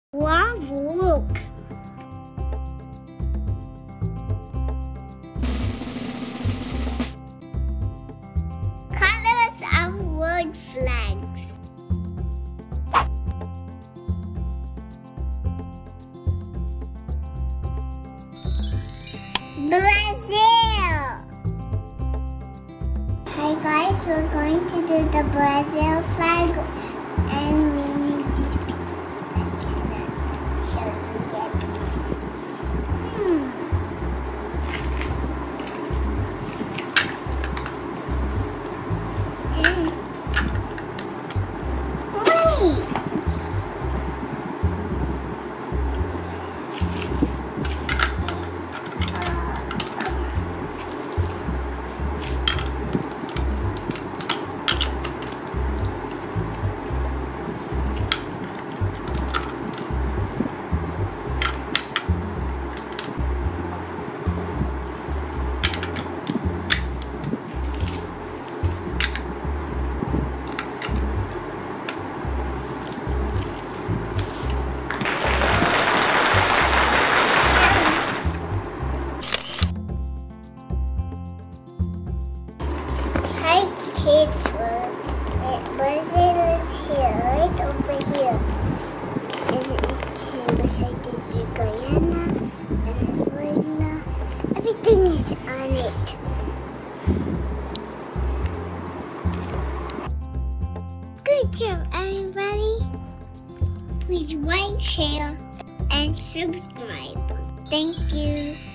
Wow, look! Colors of world flags. Brazil! Hi guys, we're going to do the Brazil flag and we need these pieces back here to show you yet. Wait! Hi kids, Brazil is here, right over here. And it's here beside the Guyana and Venezuela. Everything is on it. Good job everybody. Please like, share, and subscribe. Thank you.